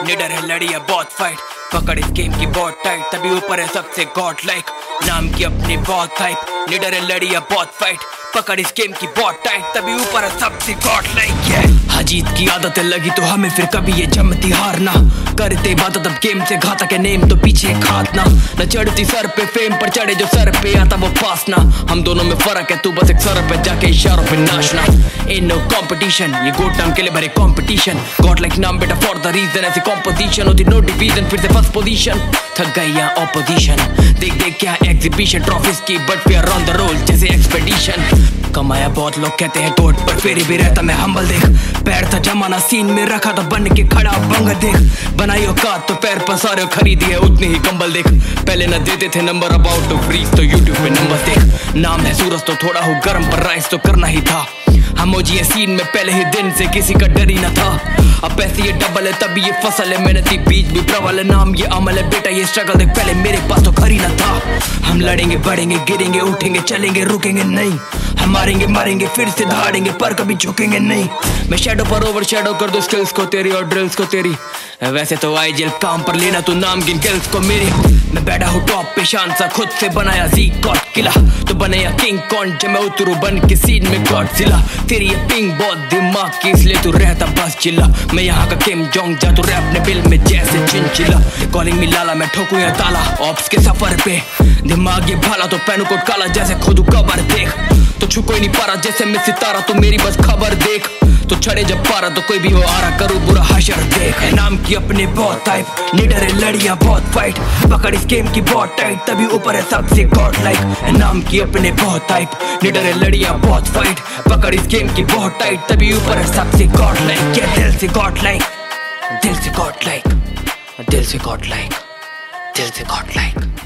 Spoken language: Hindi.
निडर है लड़ी है बहुत फाइट, पकड़ इस गेम की बहुत टाइट, तभी ऊपर है सबसे गॉड लाइक। नाम की अपनी बहुत हाइप, निडर है लड़ी है बहुत फाइट, पकड़ इस गेम की बहुत टाइट, तभी ऊपर है सबसे गॉड लाइक। हाजीत की आदतें लगी तो हमें फिर कभी ये जमती हारना, करते इबादत अब गेम से घातक है नेम तो पीछे खातना। न चढ़ती सर पे फेम पर चढ़े जो सर पे आता वो पासना, हम दोनों में फर्क है तू बस एक सर पे जाके इशारों पे नाचना। इन नो कॉम्पिटिशन ये गोट नाम के लिए भरे कॉम्पिटिशन, गॉड लाइक नाम बेटा फॉर द रीजन, ऐसी कॉम्पोजिशन होती नो डिवीजन फिर से फर्स्ट पोजीशन। थक गई यहाँ ऑपोजिशन, देख देख क्या एग्जीबिशन ट्रॉफीज की but we are on the roll जैसे एक्सपेडिशन। कमाया बहुत लोग कहते हैं गोट पर फिर भी रहता मैं हम्बल देख, पैर था जमाना सीन में रखा तो बन के खड़ा बंग देख, बनाई औकात तो पैर पसारे खरीदी है उतनी ही कंबल देख, पहले न देते थे नंबर अबाउट टू फ्रीज तो यूट्यूब पे नंबर देख। नाम है सूरज तो थोड़ा हो गर्म पर राइस तो करना ही था, हम ये सीन में पहले ही दिन से किसी का डर ही न था। अब पैसे ये डबल है तभी ये फसल है, मेहनती बीज भी प्रबल है, नाम ये अमल है बेटा ये स्ट्रगल देख, पहले मेरे पास तो घर ही न था। हम लड़ेंगे बढ़ेंगे गिरेंगे उठेंगे चलेंगे रुकेंगे नहीं, हम मारेंगे मारेंगे फिर से दहाड़ेंगे पर कभी झुकेंगे नहीं। मैं शैडो पर ओवर शैडो कर दूं स्किल्स को तेरी और ड्रिल्स को तेरी, वैसे तो आई जेल काम पर लेना तू नाम गिन गिल्स को मेरी। मैं बैठा हूँ टॉप पे शान सा खुद से बनाया जी गॉड किला, तो बने या किंग कॉन जब मैं उतरू बन के सीन में गॉडजिला। तेरी ये पिंग बहुत दिमाग की इसलिए तू रहता बस चिल्ला, मैं यहाँ का किम जोंग जा तू रैप ने बिल में जैसे चिंचिला। कॉलिंग मी लाला मैं ठोकू या ताला ऑप्स के सफर पे, दिमाग ये भाला तो पैनू कोट काला जैसे खुद कबर देख, तो छू कोई नहीं पारा जैसे मैं सितारा तू मेरी बस खबर देख, तो चढ़े जब पारा तो कोई भी हो आ रहा करूँ बुरा हशर देख। नाम की अपने बहुत टाइप, निडर है लड़ियां बहुत फाइट, पकड़ इस गेम की बहुत टाइट, तभी ऊपर है सबसे गॉड लाइक। नाम की अपने बहुत टाइप, निडर है लड़ियां बहुत फाइट, पकड़ इस गेम की बहुत टाइट, तभी ऊपर है सबसे गॉड लाइक। ये दिल से गॉड लाइक, दिल से गॉड लाइक, दिल से गॉड लाइक, दिल से गॉड लाइक।